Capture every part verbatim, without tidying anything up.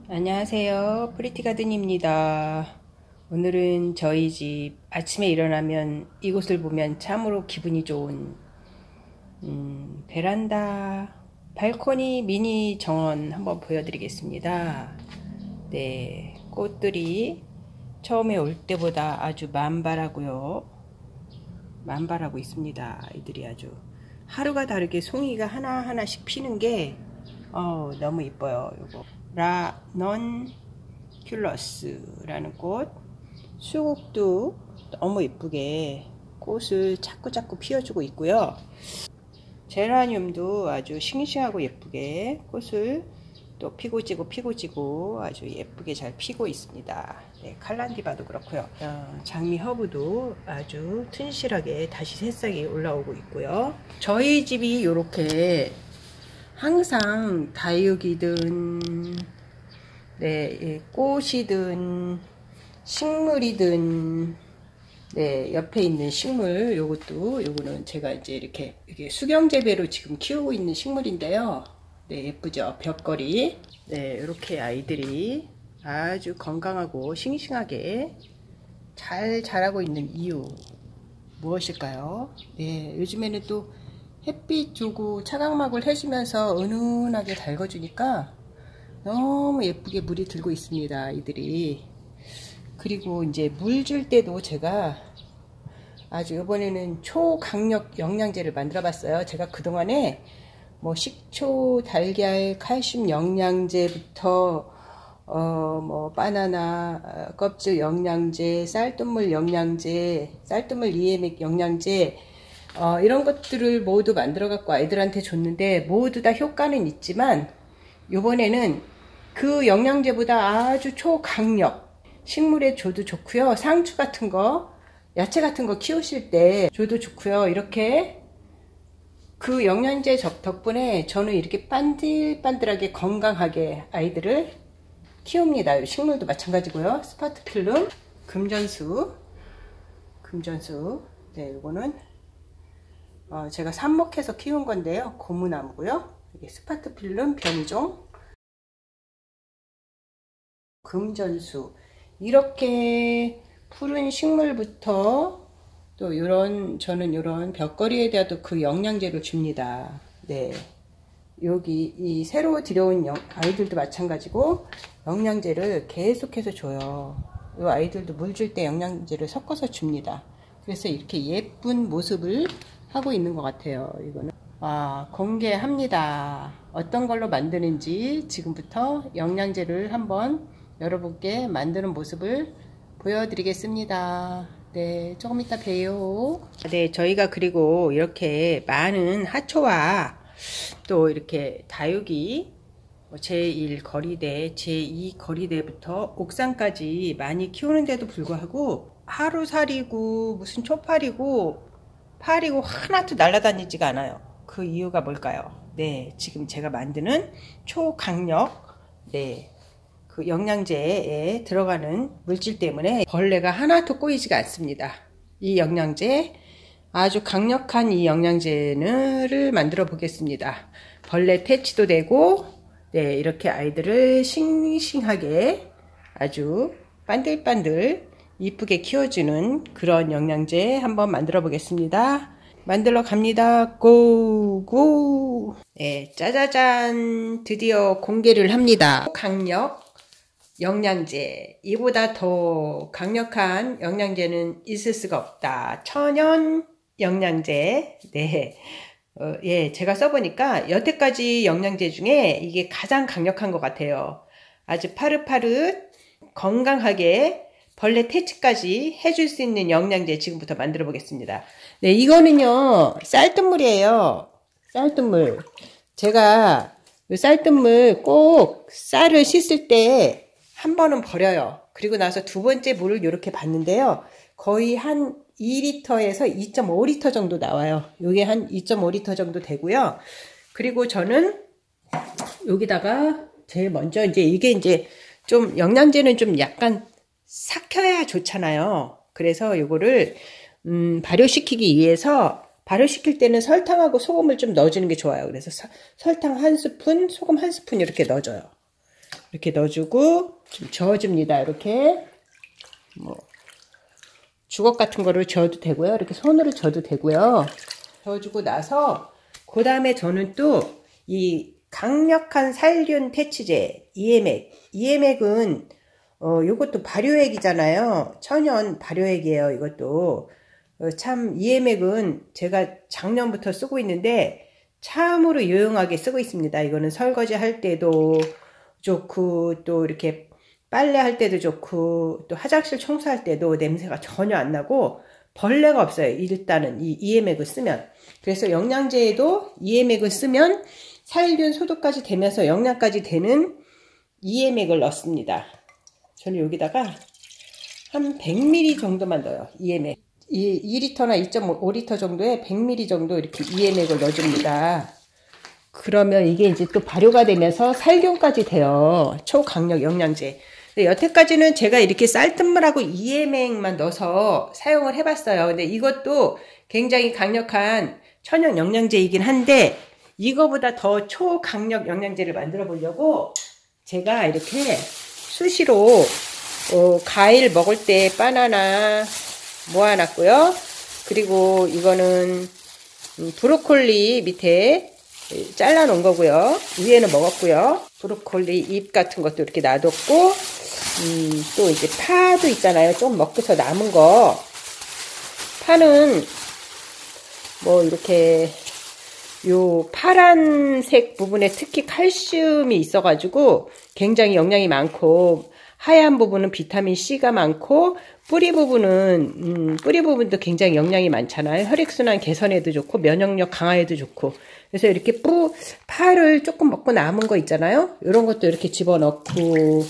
안녕하세요. 프리티가든입니다. 오늘은 저희 집 아침에 일어나면 이곳을 보면 참으로 기분이 좋은 음, 베란다 발코니 미니 정원 한번 보여드리겠습니다. 네, 꽃들이 처음에 올 때보다 아주 만발하고요. 만발하고 있습니다. 이들이 아주 하루가 다르게 송이가 하나하나씩 피는 게 어, 너무 이뻐요. 요거 라넌큘러스라는 꽃, 수국도 너무 이쁘게 꽃을 자꾸자꾸 피워주고 있고요. 제라늄도 아주 싱싱하고 예쁘게 꽃을 또 피고 지고 피고 지고 아주 예쁘게 잘 피고 있습니다. 네, 칼란디바도 그렇고요. 어, 장미 허브도 아주 튼실하게 다시 새싹이 올라오고 있고요. 저희 집이 이렇게 항상 다육이든 네, 꽃이든 식물이든 네, 옆에 있는 식물 요것도 요거는 제가 이제 이렇게, 이렇게 수경 재배로 지금 키우고 있는 식물인데요. 네, 예쁘죠? 벽걸이. 네, 이렇게 아이들이 아주 건강하고 싱싱하게 잘 자라고 있는 이유 무엇일까요? 네, 요즘에는 또 햇빛 주고 차광막을 해주면서 은은하게 달궈주니까 너무 예쁘게 물이 들고 있습니다. 아이들이. 그리고 이제 물 줄 때도 제가 아주 이번에는 초강력 영양제를 만들어 봤어요. 제가 그동안에 뭐 식초, 달걀, 칼슘 영양제부터 어 뭐 바나나 껍질 영양제, 쌀뜨물 영양제, 쌀뜨물 이엠엑 영양제 어, 이런 것들을 모두 만들어 갖고 아이들한테 줬는데 모두 다 효과는 있지만 요번에는 그 영양제보다 아주 초강력 식물에 줘도 좋고요. 상추 같은 거, 야채 같은 거 키우실 때 줘도 좋고요. 이렇게 그 영양제 덕분에 저는 이렇게 반들반들하게 건강하게 아이들을 키웁니다. 식물도 마찬가지고요. 스파트필름, 금전수, 금전수. 네, 이거는 어, 제가 삽목해서 키운 건데요. 고무나무고요. 이게 스파트필름 변종, 금전수. 이렇게 푸른 식물부터 또 이런 저는 이런 벽걸이에 대해도 그 영양제를 줍니다. 네, 여기 이 새로 들여온 영, 아이들도 마찬가지고 영양제를 계속해서 줘요. 이 아이들도 물 줄 때 영양제를 섞어서 줍니다. 그래서 이렇게 예쁜 모습을 하고 있는 것 같아요. 이거는 아, 공개합니다. 어떤 걸로 만드는지 지금부터 영양제를 한번 여러분께 만드는 모습을 보여드리겠습니다. 네, 조금 이따 봬요. 네, 저희가 그리고 이렇게 많은 하초와 또 이렇게 다육이 제일 거리대, 제이 거리대부터 옥상까지 많이 키우는데도 불구하고 하루살이고 무슨 초파리고 파리고 하나도 날아다니지가 않아요. 그 이유가 뭘까요? 네, 지금 제가 만드는 초강력 네, 그 영양제에 들어가는 물질 때문에 벌레가 하나도 꼬이지가 않습니다. 이 영양제 아주 강력한 이 영양제를 만들어 보겠습니다. 벌레 퇴치도 되고 네, 이렇게 아이들을 싱싱하게 아주 반들반들 이쁘게 키워주는 그런 영양제 한번 만들어 보겠습니다. 만들러 갑니다. 고고. 네, 짜자잔, 드디어 공개를 합니다. 강력 영양제, 이보다 더 강력한 영양제는 있을 수가 없다. 천연 영양제. 네, 어, 예, 제가 써보니까 여태까지 영양제 중에 이게 가장 강력한 것 같아요. 아주 파릇파릇 건강하게 벌레 퇴치까지 해줄 수 있는 영양제 지금부터 만들어 보겠습니다. 네, 이거는요 쌀뜨물이에요. 쌀뜨물. 제가 이 쌀뜨물 꼭 쌀을 씻을 때 한 번은 버려요. 그리고 나서 두 번째 물을 이렇게 받는데요. 거의 한 이 리터에서 이 점 오 리터 정도 나와요. 요게 한 이 점 오 리터 정도 되고요. 그리고 저는 여기다가 제일 먼저 이제 이게 이제 좀 영양제는 좀 약간 삭혀야 좋잖아요. 그래서 요거를 음, 발효시키기 위해서 발효시킬 때는 설탕하고 소금을 좀 넣어주는 게 좋아요. 그래서 서, 설탕 한 스푼, 소금 한 스푼 이렇게 넣어줘요. 이렇게 넣어주고 좀 저어줍니다. 이렇게 뭐 주걱 같은 거를 저어도 되고요. 이렇게 손으로 저어도 되고요. 저어주고 나서 그 다음에 저는 또 이 강력한 살균 퇴치제 이엠액. 이엠액은 어 요것도 발효액이잖아요. 천연 발효액이에요. 이것도 어, 참 이엠액은 제가 작년부터 쓰고 있는데 참으로 유용하게 쓰고 있습니다. 이거는 설거지 할 때도 좋고 또 이렇게 빨래 할 때도 좋고 또 화장실 청소할 때도 냄새가 전혀 안 나고 벌레가 없어요. 일단은 이 이엠액을 쓰면. 그래서 영양제에도 이엠액을 쓰면 살균 소독까지 되면서 영양까지 되는 이엠액을 넣습니다. 저는 여기다가 한 백 밀리리터 정도만 넣어요. 이엠액. 이 이 리터나 이 점 오 리터 정도에 백 밀리리터 정도 이렇게 이엠액을 넣어줍니다. 그러면 이게 이제 또 발효가 되면서 살균까지 돼요. 초강력 영양제. 여태까지는 제가 이렇게 쌀뜨물하고 이엠액만 넣어서 사용을 해봤어요. 근데 이것도 굉장히 강력한 천연 영양제이긴 한데 이거보다 더 초강력 영양제를 만들어 보려고 제가 이렇게 수시로 어, 과일 먹을 때 바나나 모아놨고요. 그리고 이거는 브로콜리 밑에 잘라 놓은 거고요. 위에는 먹었고요. 브로콜리 잎 같은 것도 이렇게 놔뒀고 음, 또 이제 파도 있잖아요. 좀 먹고서 남은 거. 파는 뭐 이렇게 요 파란색 부분에 특히 칼슘이 있어가지고 굉장히 영양이 많고 하얀 부분은 비타민 C가 많고 뿌리 부분은 음, 뿌리 부분도 굉장히 영양이 많잖아요. 혈액순환 개선에도 좋고 면역력 강화에도 좋고 그래서 이렇게 뿌 파를 조금 먹고 남은 거 있잖아요. 이런 것도 이렇게 집어넣고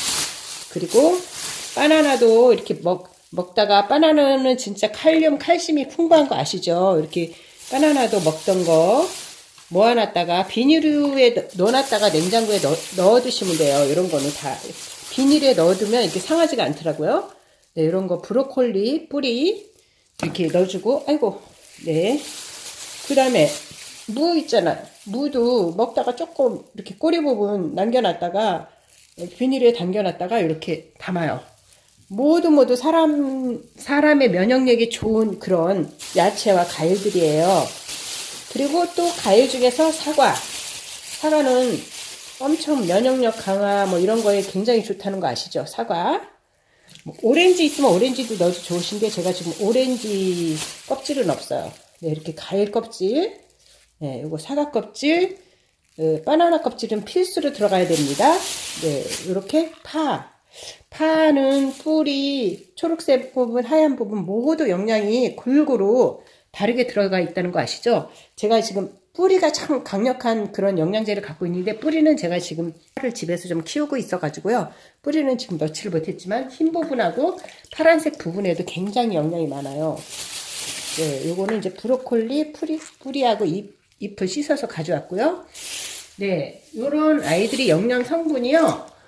그리고 바나나도 이렇게 먹, 먹다가 바나나는 진짜 칼륨 칼슘이 풍부한 거 아시죠? 이렇게 바나나도 먹던 거 모아놨다가 비닐류에 넣어놨다가 냉장고에 넣, 넣어 두시면 돼요. 이런 거는 다 비닐에 넣어두면 이렇게 상하지가 않더라고요. 네, 이런 거 브로콜리 뿌리 이렇게 넣어주고 아이고 네. 그 다음에 무 있잖아요. 무도 먹다가 조금 이렇게 꼬리 부분 남겨놨다가 비닐에 담겨놨다가 이렇게 담아요. 모두 모두 사람, 사람의 면역력이 좋은 그런 야채와 과일들이에요. 그리고 또 과일 중에서 사과. 사과는 엄청 면역력 강화 뭐 이런 거에 굉장히 좋다는 거 아시죠? 사과. 뭐 오렌지 있으면 오렌지도 넣어도 좋으신데 제가 지금 오렌지 껍질은 없어요. 네, 이렇게 과일 껍질. 네, 요거 사과 껍질. 네, 바나나 껍질은 필수로 들어가야 됩니다. 네, 이렇게 파. 파는 뿌리, 초록색 부분, 하얀 부분 모두 영양이 골고루 다르게 들어가 있다는 거 아시죠? 제가 지금 뿌리가 참 강력한 그런 영양제를 갖고 있는데 뿌리는 제가 지금 파를 집에서 좀 키우고 있어 가지고요. 뿌리는 지금 넣지를 못했지만 흰 부분하고 파란색 부분에도 굉장히 영양이 많아요. 네, 요거는 이제 브로콜리 뿌리, 뿌리하고 잎, 잎을 씻어서 가져왔고요. 네, 요런 아이들이 영양 성분이요.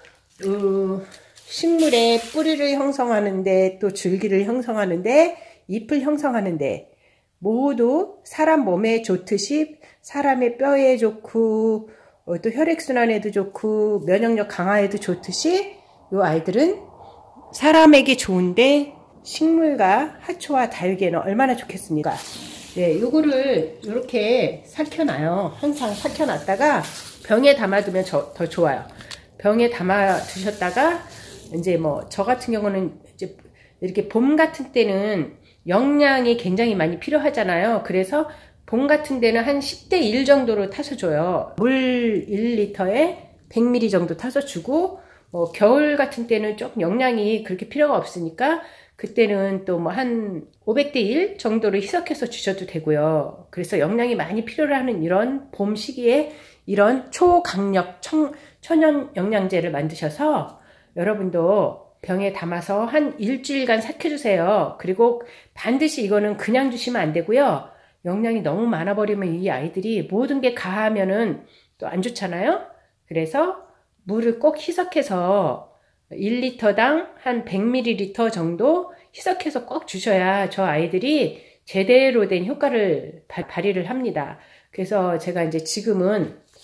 어, 식물의 뿌리를 형성하는데 또 줄기를 형성하는데 잎을 형성하는데 모두 사람 몸에 좋듯이 사람의 뼈에 좋고 어, 또 혈액순환에도 좋고 면역력 강화에도 좋듯이 이 아이들은 사람에게 좋은데 식물과 하초와 다육에는 얼마나 좋겠습니까? 네, 요거를 이렇게 삭혀놔요. 항상 삭혀놨다가 병에 담아두면 저, 더 좋아요. 병에 담아 두셨다가 이제 뭐 저 같은 경우는 이제 이렇게 봄 같은 때는 영양이 굉장히 많이 필요하잖아요. 그래서 봄 같은 데는 한 십 대 일 정도로 타서 줘요. 물 일 리터에 백 밀리리터 정도 타서 주고 뭐 겨울 같은 때는 조금 영양이 그렇게 필요가 없으니까 그때는 또 뭐 한 오백 대 일 정도로 희석해서 주셔도 되고요. 그래서 영양이 많이 필요하는 이런 봄 시기에 이런 초강력 청, 천연 영양제를 만드셔서 여러분도 병에 담아서 한 일주일간 삭혀주세요. 그리고 반드시 이거는 그냥 주시면 안 되고요. 영양이 너무 많아버리면 이 아이들이 모든 게 가하면은 또 안 좋잖아요. 그래서 물을 꼭 희석해서 일 리터당 한 백 밀리리터 정도 희석해서 꼭 주셔야 저 아이들이 제대로 된 효과를 바, 발휘를 합니다. 그래서 제가 이제 지금은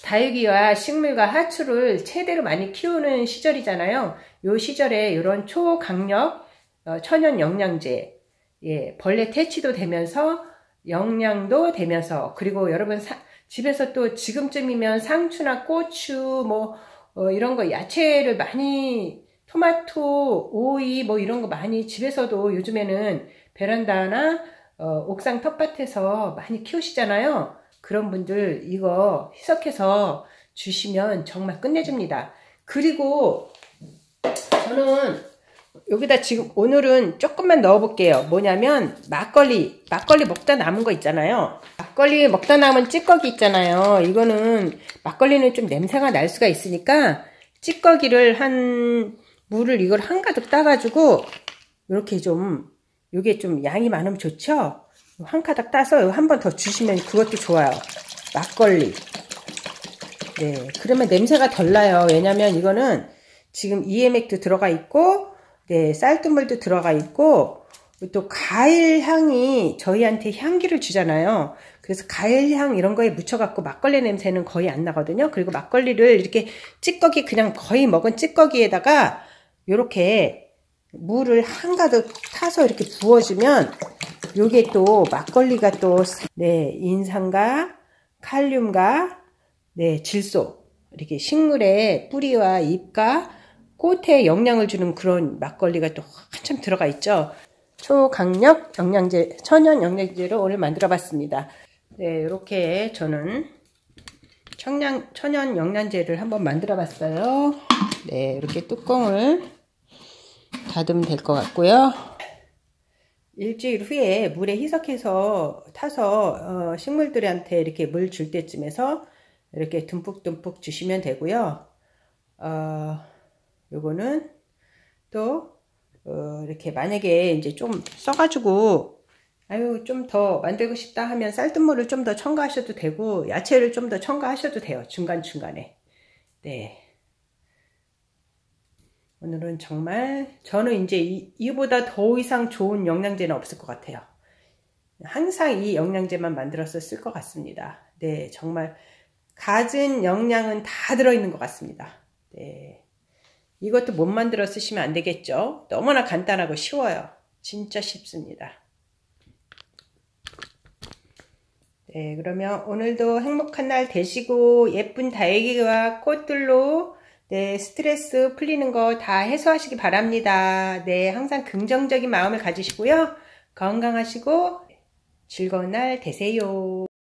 다육이와 식물과 하초를 최대로 많이 키우는 시절이잖아요. 요 시절에 이런 초강력 어, 천연 영양제, 예, 벌레 퇴치도 되면서 영양도 되면서, 그리고 여러분 사, 집에서 또 지금쯤이면 상추나 고추 뭐 어, 이런 거 야채를 많이, 토마토, 오이 뭐 이런 거 많이 집에서도 요즘에는 베란다나 어, 옥상 텃밭에서 많이 키우시잖아요. 그런 분들 이거 희석해서 주시면 정말 끝내줍니다. 그리고 저는 여기다 지금 오늘은 조금만 넣어 볼게요. 뭐냐면 막걸리 막걸리 먹다 남은 거 있잖아요. 막걸리 먹다 남은 찌꺼기 있잖아요. 이거는 막걸리는 좀 냄새가 날 수가 있으니까 찌꺼기를 한 물을 이걸 한가득 따가지고 이렇게 좀, 요게 좀 양이 많으면 좋죠. 한 가닥 따서 한 번 더 주시면 그것도 좋아요. 막걸리. 네, 그러면 냄새가 덜 나요. 왜냐면 이거는 지금 이엠엑도 들어가 있고, 네, 쌀뜨물도 들어가 있고, 또 과일 향이 저희한테 향기를 주잖아요. 그래서 과일 향 이런 거에 묻혀갖고 막걸리 냄새는 거의 안 나거든요. 그리고 막걸리를 이렇게 찌꺼기, 그냥 거의 먹은 찌꺼기에다가 요렇게 물을 한가득 타서 이렇게 부어주면 요게 또 막걸리가 또, 네, 인산과 칼륨과, 네, 질소, 이렇게 식물의 뿌리와 잎과 꽃에 영양을 주는 그런 막걸리가 또 한참 들어가 있죠. 초강력 영양제, 천연 영양제로 오늘 만들어 봤습니다. 네, 이렇게 저는 청량, 천연 영양제를 한번 만들어 봤어요. 네, 이렇게 뚜껑을 닫으면 될 것 같고요. 일주일 후에 물에 희석해서 타서 어, 식물들한테 이렇게 물 줄 때쯤에서 이렇게 듬뿍듬뿍 주시면 되고요. 어, 요거는 또 어, 이렇게 만약에 이제 좀 써가지고 아유 좀 더 만들고 싶다 하면 쌀뜨물을 좀 더 첨가하셔도 되고 야채를 좀 더 첨가하셔도 돼요. 중간중간에. 네. 오늘은 정말 저는 이제 이, 이보다 더 이상 좋은 영양제는 없을 것 같아요. 항상 이 영양제만 만들어서 쓸 것 같습니다. 네, 정말 갖은 영양은 다 들어있는 것 같습니다. 네, 이것도 못 만들어 쓰시면 안 되겠죠? 너무나 간단하고 쉬워요. 진짜 쉽습니다. 네, 그러면 오늘도 행복한 날 되시고 예쁜 다육이와 꽃들로 네, 스트레스 풀리는 거 다 해소하시기 바랍니다. 네, 항상 긍정적인 마음을 가지시고요. 건강하시고 즐거운 날 되세요.